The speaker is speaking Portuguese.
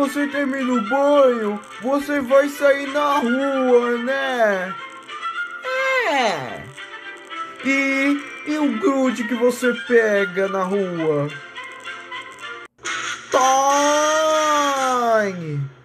você termina o banho, você vai sair na rua, né? É. E o grude que você pega na rua? Time!